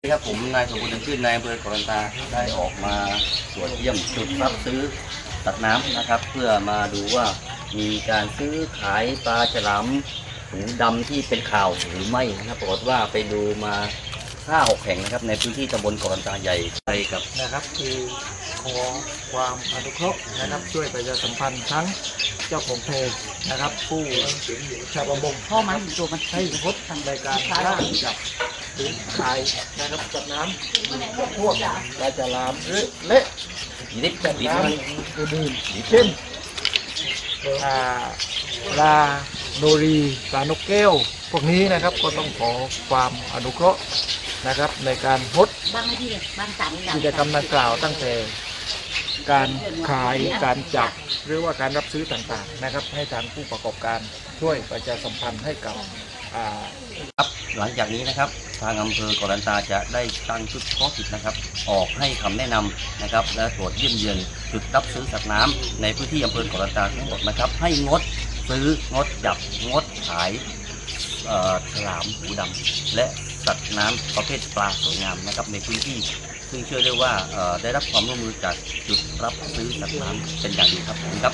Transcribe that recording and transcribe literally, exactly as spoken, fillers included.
ครับผมนายสมบูรณ์ชื่นนายอำเภอเกาะลันตาได้ออกมาตรวจเยี่ยมจุดรับซื้อสัตว์น้ำนะครับเพื่อมาดูว่ามีการซื้อขายปลาฉลามหูดำที่เป็นข่าวหรือไม่นะครับปรากฏว่าไปดูมาห้าหกแห่งนะครับในพื้นที่ตำบลเกาะลันตาใหญ่ไปกับนะครับคือขอความอนุเคราะห์นะครับช่วยประชาสัมพันธ์ทั้งเจ้าของเพจนะครับผู้ชาวประมงพ่อมันตัวมันให้พดทางรายการล่าจับหรือขายนะครับจับน้ำพวกปลาฉลามหรือเละนิดจับนิดน้ำอื่นๆเช่นปลาโนรีปลานกแก้วพวกนี้นะครับก็ต้องขอความอนุเคราะห์นะครับในการพดกิจกรรมดังกล่าวตั้งแต่การขายการจับหรือว่าการรับซื้อต่างๆนะครับให้ทางผู้ประกอบการช่วยประชาสัมพันธ์ให้กับครับหลังจากนี้นะครับทางอำเภอเกาะลันตาจะได้ตั้งชุดเฉพาะกิจนะครับออกให้คำแนะนำนะครับและตรวจเยี่ยมเยือนจุดรับซื้อสัตว์น้ำในพื้นที่อำเภอเกาะลันตาทั้งหมดนะครับให้งดซื้องดจับงดขายฉลามหูดำและสัตว์น้ำประเภทปลาสวยงามนะครับในพื้นที่ซึ่งเชื่อได้ว่าได้รับความร่วมมือจากจุดรับซื้อสัตว์น้ำเป็นอย่างดีครับผมครับ